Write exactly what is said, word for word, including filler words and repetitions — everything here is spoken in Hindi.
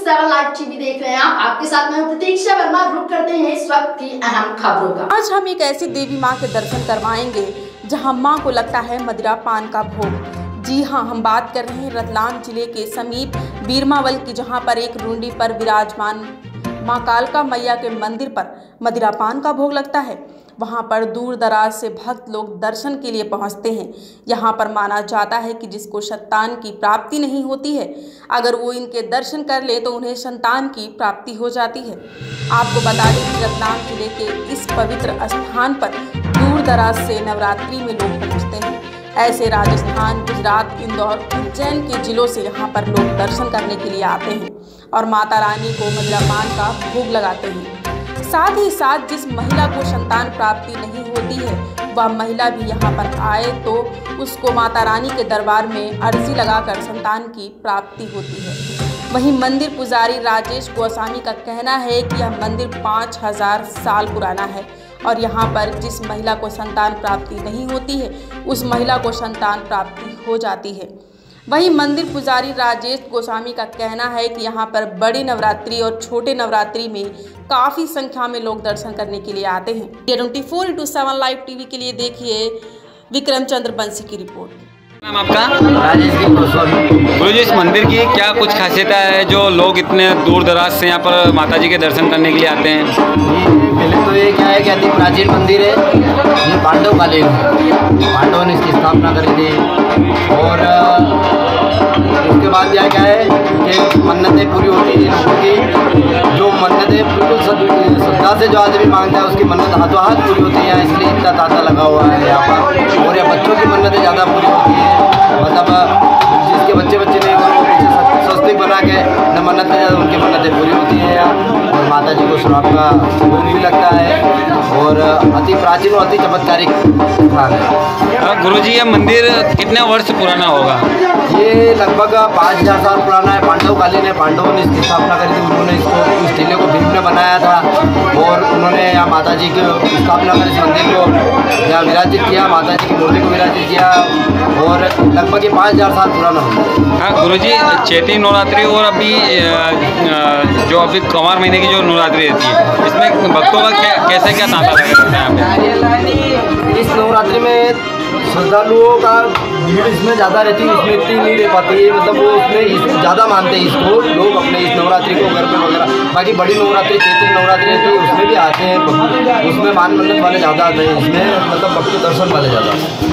सेवन लाइव टीवी देख रहे हैं आप, आपके साथ में प्रतीक्षा वर्मा। रुक करते हैं इस वक्त की अहम खबरों का। आज हम एक ऐसी देवी मां के दर्शन करवाएंगे जहां मां को लगता है मदिरा पान का भोग। जी हां, हम बात कर रहे हैं रतलाम जिले के समीप बीरमावल की, जहां पर एक रुंडी पर विराजमान मां कालका मैया के मंदिर पर मदिरा पान का भोग लगता है। वहां पर दूर दराज से भक्त लोग दर्शन के लिए पहुंचते हैं। यहां पर माना जाता है कि जिसको संतान की प्राप्ति नहीं होती है, अगर वो इनके दर्शन कर ले तो उन्हें संतान की प्राप्ति हो जाती है। आपको बता दें कि रतलाम जिले के इस पवित्र स्थान पर दूर दराज से नवरात्रि में लोग पहुंचते हैं। ऐसे राजस्थान, गुजरात, इंदौर, उज्जैन के जिलों से यहाँ पर लोग दर्शन करने के लिए आते हैं और माता रानी को मदिरा पान का भोग लगाते हैं। साथ ही साथ जिस महिला को संतान प्राप्ति नहीं होती है, वह महिला भी यहाँ पर आए तो उसको माता रानी के दरबार में अर्जी लगाकर संतान की प्राप्ति होती है। वहीं मंदिर पुजारी राजेश गोस्वामी का कहना है कि यह मंदिर पाँच हजार साल पुराना है और यहाँ पर जिस महिला को संतान प्राप्ति नहीं होती है, उस महिला को संतान प्राप्ति हो जाती है। वहीं मंदिर पुजारी राजेश गोस्वामी का कहना है कि यहाँ पर बड़ी नवरात्रि और छोटे नवरात्रि में काफ़ी संख्या में लोग दर्शन करने के लिए आते हैं। Twenty four into seven live TV के लिए देखिए विक्रम चंद्र बंसी की रिपोर्ट। नाम आपका? राजेश गोस्वामी। गुरु जी, इस मंदिर की क्या कुछ खासियत है जो लोग इतने दूर दराज से यहाँ पर माता जी के दर्शन करने के लिए आते हैं? ये पहले तो ये क्या है कि अति प्राचीन मंदिर है। ये पांडव कालीन है, पांडवों ने इसकी स्थापना करी थी। और उसके बाद क्या क्या है कि मन्नतें पूरी होती हैं लोगों की। जो मन्नतें बिल्कुल श्रद्धा से जो आदमी मांगता है उसकी मन्नत हाथों हाथ पूरी होती है, इसलिए इतना तांता लगा हुआ है यहाँ पर। और या बच्चों की मन्नतें ज़्यादा पूरी होती है, मतलब जिसके बच्चे बच्चे नहीं हो पीछे स्वस्तिक बना के न मन्नतें ज़्यादा उनकी मन्नतें पूरी होती हैं यहाँ। और माता जी को श्राप का भोग भी लगता है और अति प्राचीन और अति चमत्कारिक स्थान है। गुरु जी, ये मंदिर कितने वर्ष पुराना होगा? ये लगभग पाँच हजार साल पुराना है। पांडव कालीन है, पांडवों ने इसकी स्थापना करी थी। उन्होंने इसको इस टीले को भीम ने बनाया था और उन्होंने यहाँ माता जी की स्थापना कर इस मंदिर को यहाँ विराजित किया, माता जी की मूर्ति को विराजित किया और लगभग ये पाँच हजार साल पुराना है। हाँ गुरु जी, चैती नवरात्रि और अभी जो अभी कुमार महीने की जो नवरात्रि रहती है, इसमें भक्तों का क्या कैसे क्या तांता लगा रहता है यहाँ पे? इस नवरात्रि में श्रद्धालुओं का भीड़ इसमें ज़्यादा रहती है, इसमें इतनी नहीं रह पाती है। मतलब वो उसमें ज़्यादा मानते हैं इसको लोग अपने इस नवरात्रि को घर पे वगैरह। बाकी बड़ी नवरात्रि, चैत्र नवरात्रि रहती है, उसमें भी आते हैं, उसमें मान मन्नत वाले ज़्यादा आते हैं। इसमें मतलब भक्त दर्शन वाले ज़्यादा।